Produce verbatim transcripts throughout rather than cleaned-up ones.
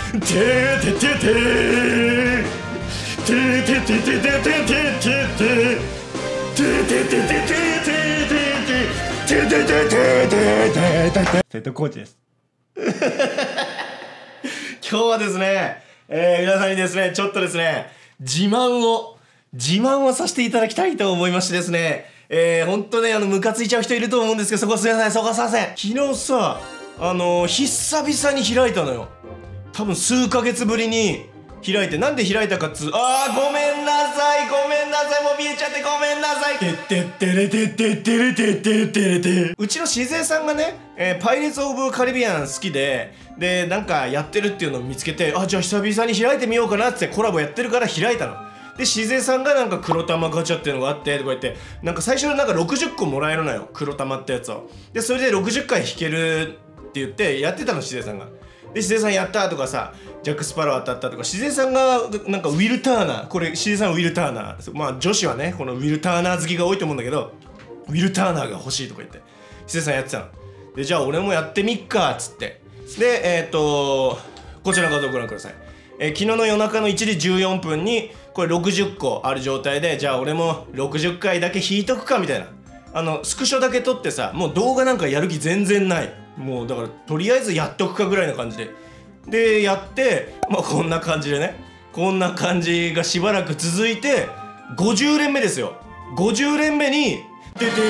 瀬戸康史です。 今日はですね、えー、皆さんにですね、ちょっとですね、自慢を、自慢をさせていただきたいと思いましてですね、えー、ほんとね、あの、ムカついちゃう人いると思うんですけど、そこはすいません、そこはすいません。昨日さ、あのー、久々に開いたのよ。多分数ヶ月ぶりに開いて、なんで開いたかっつう、あー、ごめんなさい、ごめんなさい、もう見えちゃってごめんなさい。てってってれてってってれてってってれて。うちのしずえさんがね、えー、パイレーツ・オブ・カリビアン好きで、で、なんかやってるっていうのを見つけて、あ、じゃあ久々に開いてみようかなってコラボやってるから開いたの。で、しずえさんがなんか黒玉ガチャっていうのがあって、とか言って、なんか最初なんかろくじゅっこもらえるのよ、黒玉ってやつを。で、それでろくじゅっかい引けるって言ってやってたの、しずえさんが。で、しずえさんやったとかさ、ジャック・スパロー当たったとか、しずえさんがなんかウィル・ターナー、これしずえさんウィル・ターナー、まあ女子はね、このウィル・ターナー好きが多いと思うんだけど、ウィル・ターナーが欲しいとか言って、しずえさんやってたの。で、じゃあ俺もやってみっかっつって。で、えっと、こちらの画像をご覧ください。えー、昨日の夜中のいちじじゅうよんぷんにこれろくじゅっこある状態で、じゃあ俺もろくじゅっかいだけ引いとくかみたいな、あのスクショだけ撮ってさ、もう動画なんかやる気全然ない、もうだからとりあえずやっとくかぐらいな感じででやって、まあこんな感じでね、こんな感じがしばらく続いてごじゅうれんめですよ。ごじゅうれんめに出てー出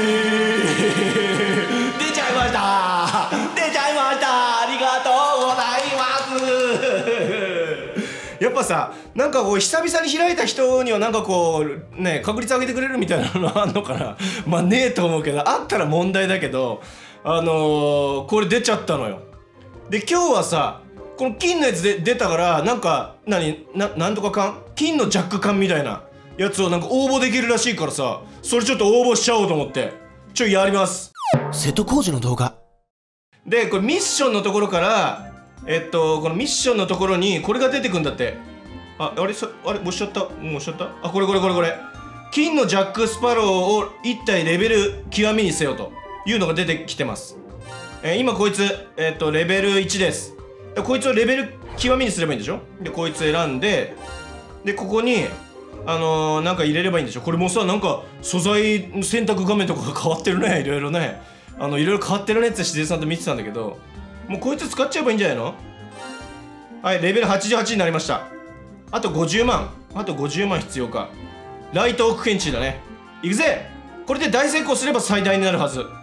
ちゃいましたー、出ちゃいました、ありがとうございますやっぱさ、なんかこう久々に開いた人にはなんかこうね、確率上げてくれるみたいなのあんのかなまあねえと思うけど、あったら問題だけど、あのー、これ出ちゃったのよ。で、今日はさ、この金のやつで出たから、なんか何ななんとか缶、金のジャック缶みたいなやつをなんか応募できるらしいからさ、それちょっと応募しちゃおうと思ってちょいやります。瀬戸康史の動画で、これミッションのところから、えっとこのミッションのところにこれが出てくんだって。あ、あれそあれ押しちゃった、もう押しちゃった。あ、これこれこれこれ、金のジャック・スパローをいち体レベル極みにせよというのが出てきてます。えー、今こいつえっとレベルいちです。こいつをレベル極みにすればいいんでしょ。でこいつ選んで、でここにあのー、なんか入れればいいんでしょ。これもさ、なんか素材選択画面とかが変わってるね、いろいろね、あのいろいろ変わってるねってしずえさんと見てたんだけど、もうこいつ使っちゃえばいいんじゃないの。はい、レベルはちじゅうはちになりました。あとごじゅうまん、あとごじゅうまん必要か。ライトオーク検知だね。いくぜ。これで大成功すれば最大になるはず。くいっ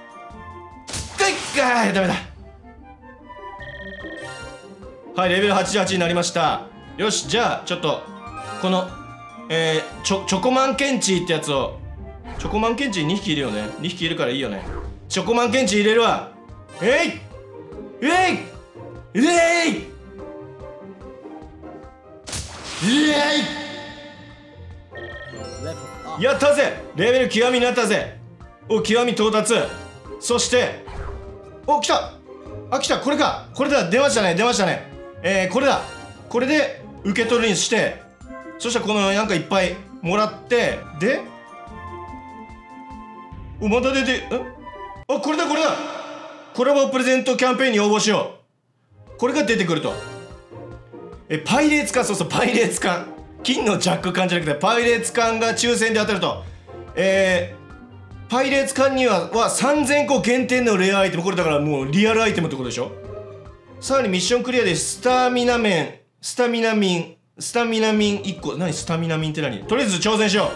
かー、ダメだ。はい、レベルはちじゅうはちになりました。よし、じゃあちょっとこのえー、チョチョコマン検知ってやつを、チョコマン検知にひきいるよね。にひきいるからいいよね。チョコマン検知入れるわ。えいえいえいイエイ、やったぜ。レベル極みになったぜ。お、極み到達。そしてお、来た。あ、来た。これか、これだ。出ましたね、出ましたね。えー、これだ。これで受け取るにして、そしたらこのなんかいっぱいもらって、でお、また出て、んあ、これだこれだ、コラボプレゼントキャンペーンに応募しよう。これが出てくると。え、パイレーツ缶、そうそう、パイレーツ缶、金のジャック缶じゃなくてパイレーツ缶が抽選で当たると。えー、パイレーツ缶にははさんぜんこ限定のレアアイテム。これだからもうリアルアイテムってことでしょ。さらにミッションクリアでスタミナ面、スタミナミン、スタミナミンいっこ。何スタミナミンって何。とりあえず挑戦しよう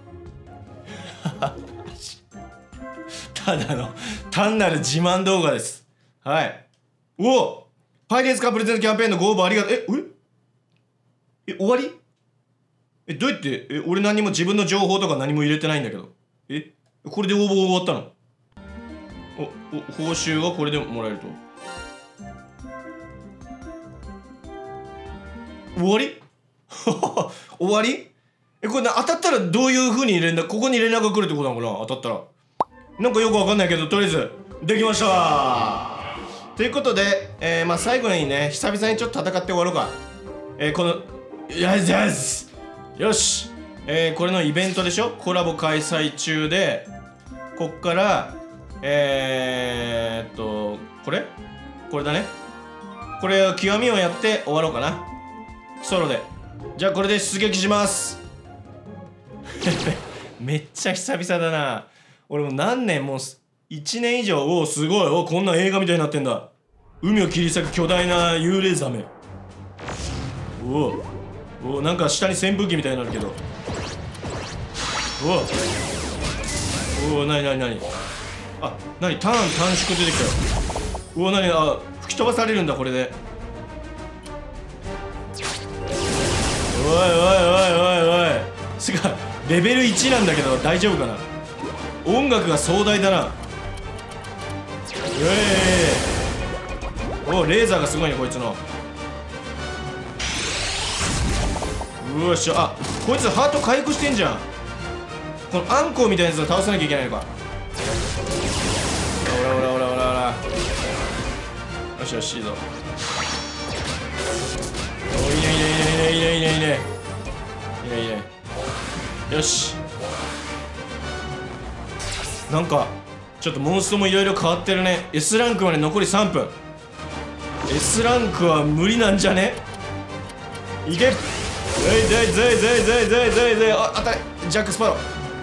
ただの単なる自慢動画です。はい。おお、パイレーツカプレゼントキャンペーンのご応募ありがとう。えええ、終わり。え、どうやって。え、俺何も自分の情報とか何も入れてないんだけど。え、これで応募終わったの。おお、報酬がこれでもらえると。終わり終わり。え、これ当たったらどういう風に連絡、ここに連絡が来るってことなのかな。当たったらなんかよくわかんないけど、とりあえずできましたということで、えー、まあ最後にね、久々にちょっと戦って終わろうか。えー、このよしよしよし、えー、これのイベントでしょ。コラボ開催中で、こっからえーっとこれこれだね。 これ極みをやって終わろうかな、ソロで。じゃあこれで出撃しますめっちゃ久々だな。俺もう何年もういちねん以上。おおすごい。おこんな映画みたいになってんだ。海を切り裂く巨大な幽霊ザメ。おおおなんか下に扇風機みたいになるけど。おおおなになになに。あなにターン短縮出てきたよ。おおなに。あ吹き飛ばされるんだこれで。おいおいおいおいおい。つかレベルいちなんだけど大丈夫かな。音楽が壮大だな。うえー、おレーザーがすごいねこいつの。うわっしゃ。あこいつハート回復してんじゃん。このアンコウみたいなやつを倒さなきゃいけないのか。ほらほらほらほらほら。よしよしいいぞ。おいいねいいねいいねいいねいいねいいねいいねいいねいいね。よし。なんかちょっとモンストもいろいろ変わってるね。 S ランクまで残りさんぷん。 S ランクは無理なんじゃね。いけ。ぜいぜいぜいぜいぜいぜいぜいぜい。あ当たり。ジャックスパロ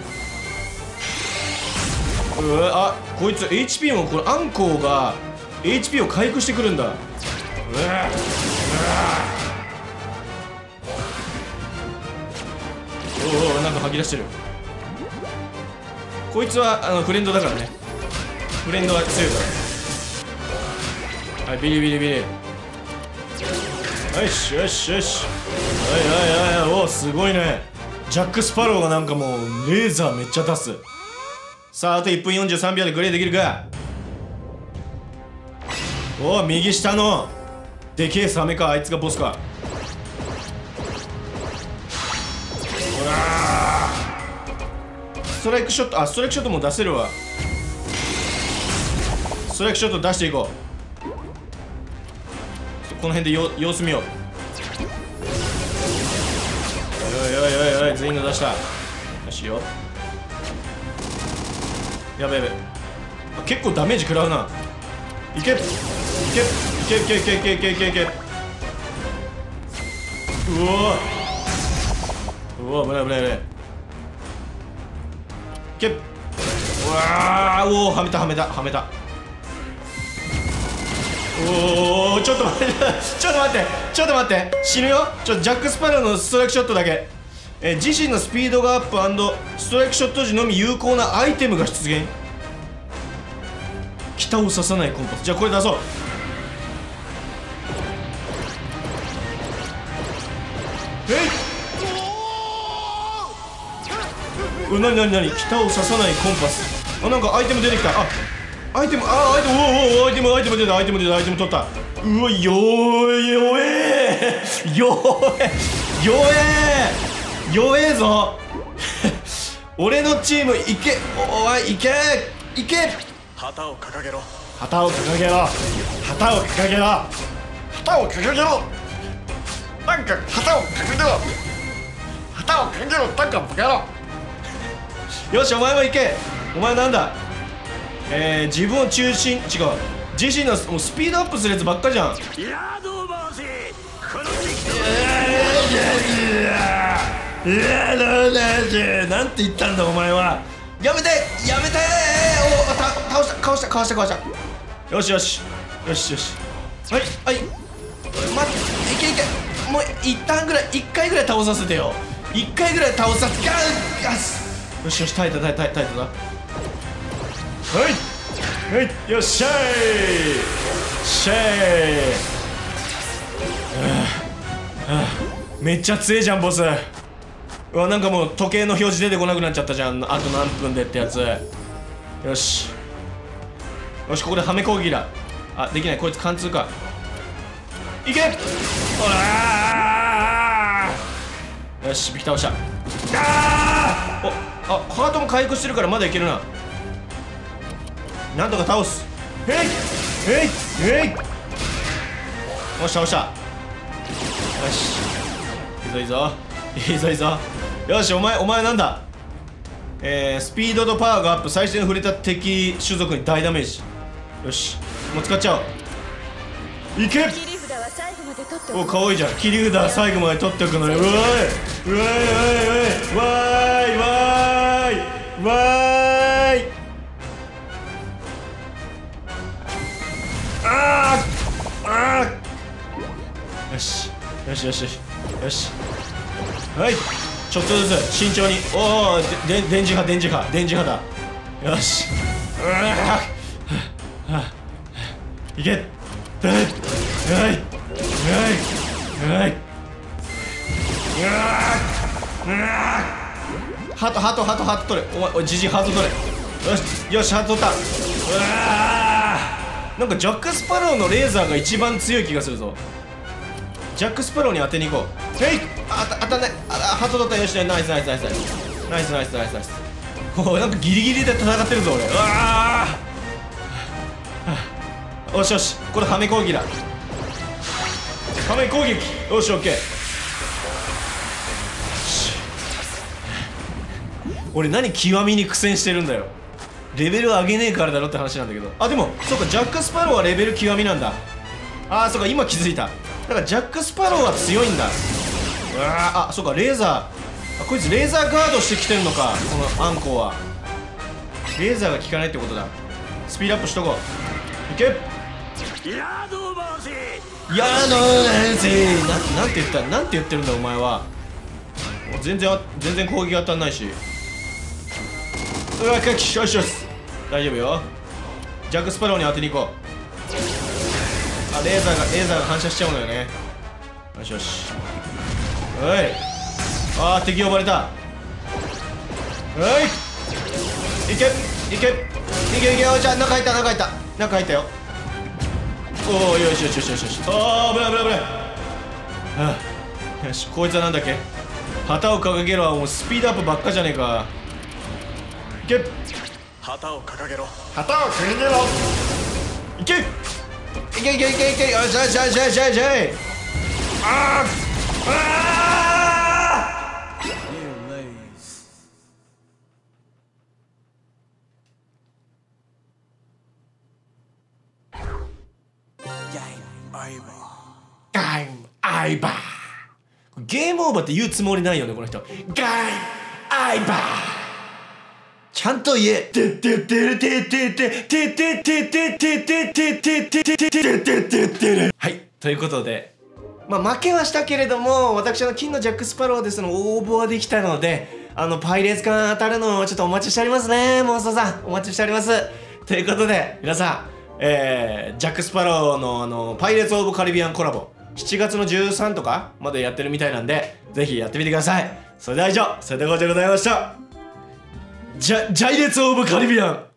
ー。うわあこいつ エイチピー もこれアンコウが エイチピー を回復してくるんだ。うわうわおおなんか吐き出してる。こいつはあのフレンドだからね。フレンドは強いから。はいビリビリビリ。よしよしよし。はいはいはい。おおすごいね。ジャック・スパローがなんかもうレーザーめっちゃ出す。さああといっぷんよんじゅうさんびょうでグレーできるか。おお右下のでけえサメか。あいつがボスか。ほらストライクショット。あストライクショットも出せるわ。ストライクショット出していこう。この辺でよ様子見よう。おいおいおいおい全員が出した。よしよ。やべやべ。結構ダメージ食らうな。いけいけいけいけいけいけいけいけいけ。うわうわ危ない危ない危ない。いけ。うわーおおはめたはめたはめた。おおちょっと待ってちょっと待ってちょっと待って死ぬよ。ちょジャック・スパローのストライクショットだけ。えー、自身のスピードがアップ&ストライクショット時のみ有効なアイテムが出現。北を刺さないコンパス。じゃあこれ出そう。えい。うなになになに。北を刺さないコンパス。あなんかアイテム出てきた。あアイテム。あアイテム。おおおアイテムアイテム出たアイテム出たアイテム取った。うわよーよえーよえよえ弱えぞ俺のチームいけ。おいいけいけ。 旗を掲げろ旗を掲げろ旗を掲げろ旗を掲げろなんか旗を掲げろ旗を掲げろなんかバカ野郎。よしお前もいけ。お前なんだ。えー、自分を中心違う自身のもうスピードアップするやつばっかじゃん。 いやどうもせこの敵いやどうだしなんて言ったんだお前は。やめてやめておた倒したかわしたかわしたかわした。よしよしよしよし。はいはいまいけいけ。もう一旦ぐらい一回ぐらい倒させてよ。一回ぐらい倒させて。よしよし耐えた耐えた耐えた耐えた。はいはいよっしゃいしゃい。めっちゃ強えじゃんボス。うわなんかもう時計の表示出てこなくなっちゃったじゃん。あと何分でってやつ。よしよしここではめ攻撃だ。あできない。こいつ貫通か。いけほらよしびき倒した。あーおあハートも回復してるからまだいけるな。なんとか倒す。へいへいへい。よし倒した。よしいいぞいいぞいいぞいいぞ。よしお前お前なんだ。えー、スピードとパワーがアップ。最初に触れた敵種族に大ダメージ。よしもう使っちゃおう。いけ。 切り札で取っておく。 お、かわいいじゃん。切り札最後まで取っておくのね。うわーいうわーいうわーいうわーいわーいわーい。あーあーよしよしよしよしよし。はい、ちょっとずつ慎重に。おお、で電磁波電磁波電磁波だ。よし、うわーいけ。はいはいはいはい。うわーうわーハトハトハトハト取れ。お前おいじじハト取れ。よしよしハト取った。うわーなんかジャック・スパローのレーザーが一番強い気がするぞ。ジャック・スパローに当てに行こう。へい、あた当たんない。あハト取った。よしナイスナイスナイスナイスナイスナイスナイスナイス。おお、なんかギリギリで戦ってるぞ俺。うわーよしよし、これはめ攻撃だ。はめ攻撃。よしオッケー。俺何極みに苦戦してるんだよ。レベル上げねえからだろって話なんだけど。あ、でもそうか、ジャック・スパローはレベル極みなんだ。あーそうか、今気づいた。だからジャック・スパローは強いんだ。うわー、あ、そうか、レーザー、あ、こいつレーザーガードしてきてるのか、このアンコウは。レーザーが効かないってことだ。スピードアップしとこう。いけ。 ヤドバシいやーのーぜーな、なんて言ったなんて言ってるんだお前は。もう全然全然攻撃当たんないし。うわ、かきよしよし、大丈夫よ。ジャック・スパローに当てに行こう。あ、レーザーがレーザーが反射しちゃうのよね。よしよし、おい。あー、敵呼ばれた。おい、いけいけいけいけ。おい、じゃあ中入った中入った中入ったよ。おお、よしよしよしよしよし。ああ、危ない危ない危ない。ああ、よし、こいつはなんだっけ。旗を掲げろはもうスピードアップばっかじゃねえか。いけ。 旗を掲げろ。 旗を掲げろ。いけいけいけいけいけ。よしよしよしよしよし。ああああ。ガイムアイバー。ゲームオーバーって言うつもりないよねこの人。ガイムアイバーちゃんと言え。てってってるてってっててってってってってってってってってってってる。はい、ということで、まあ負けはしたけれども、私の金のジャック・スパローですの応募はできたので、あのパイレーツ缶当たるのをちょっとお待ちしておりますね。モンスターさんお待ちしております。ということで皆さん、えー、ジャック・スパローのあのパイレーツ・オブ・カリビアンコラボしちがつのじゅうさんとかまでやってるみたいなんで、ぜひやってみてください。それでは以上、それではございました。ジャ、ジャイレツ・オブ・カリビアン